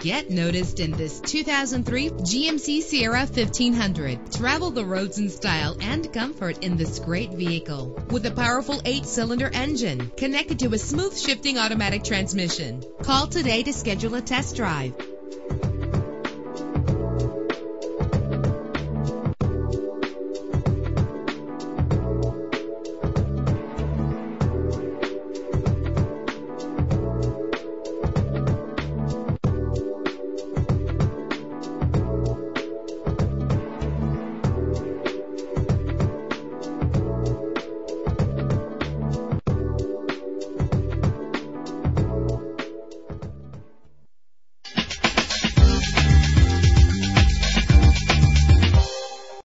Get noticed in this 2003 GMC Sierra 1500. Travel the roads in style and comfort in this great vehicle. With a powerful 8-cylinder engine connected to a smooth shifting automatic transmission. Call today to schedule a test drive.